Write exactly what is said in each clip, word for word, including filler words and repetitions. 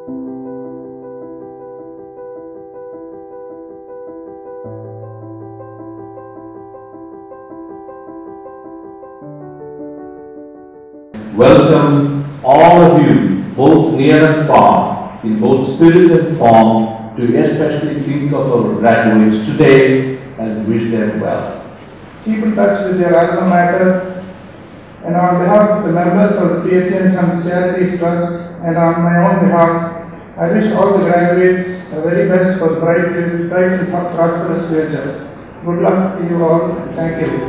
Welcome all of you, both near and far, in both spirit and form, to especially think of our graduates today and wish them well. Keep in touch with your alma mater, and on behalf of the members of the Psg Ims&R Charities Trust and on my own behalf, I wish all the graduates the very best for the bright, bright and prosperous future. Good luck to you all. Thank you.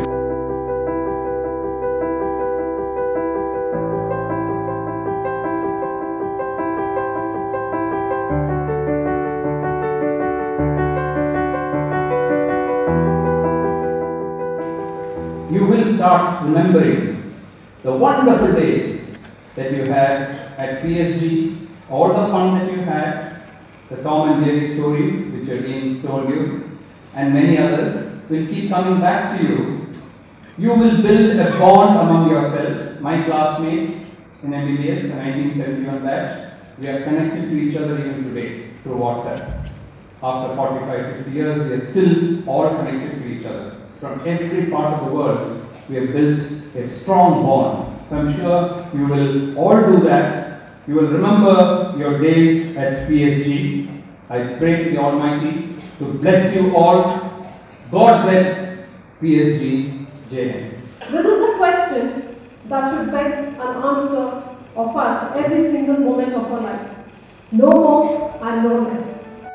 You will start remembering the wonderful days that you had at P S G, all the fun that you had, the Tom and Jerry stories which are being told you, and many others will keep coming back to you. You will build a bond among yourselves. My classmates in M B B S, the nineteen seventy-one batch, we are connected to each other even today through WhatsApp. After forty-five, fifty years, we are still all connected to each other. From every part of the world, we have built a strong bond. So I'm sure you will all do that. You will remember your days at P S G. I pray to the Almighty to bless you all. God bless P S G. Jai Hind. This is the question that should beg an answer of us every single moment of our lives. No more and no less.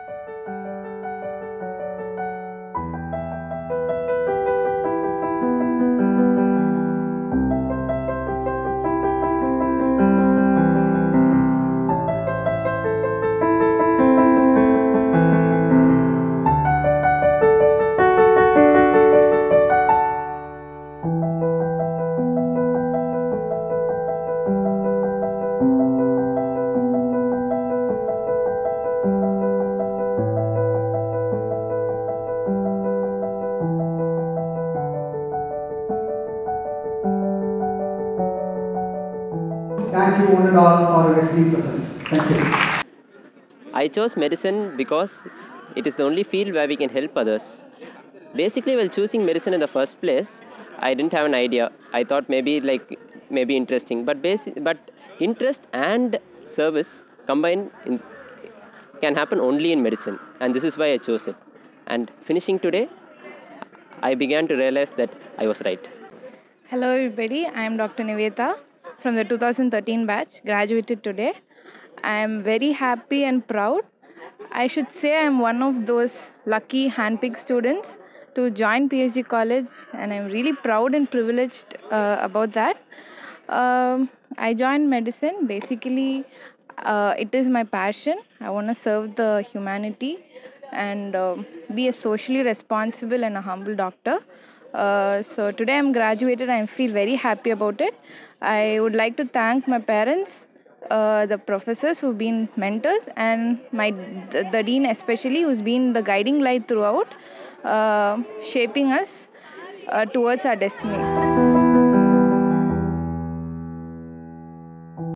Thank you one and all for your esteemed presence. Thank you. I chose medicine because it is the only field where we can help others. Basically, while choosing medicine in the first place, I didn't have an idea. I thought maybe like maybe interesting, but basic, but interest and service combined in, can happen only in medicine, and this is why I chose it. And finishing today, I began to realize that I was right. Hello everybody, I am Doctor Nivetha from the two thousand thirteen batch, graduated today. I am very happy and proud. I should say I am one of those lucky handpicked students to join P S G college, and I am really proud and privileged uh, about that. Um, I joined medicine. Basically, uh, it is my passion. I want to serve the humanity and uh, be a socially responsible and a humble doctor. Uh, so today I'm graduated. I feel very happy about it. I would like to thank my parents, uh, the professors who've been mentors, and my the, the dean especially, who's been the guiding light throughout, uh, shaping us uh, towards our destiny.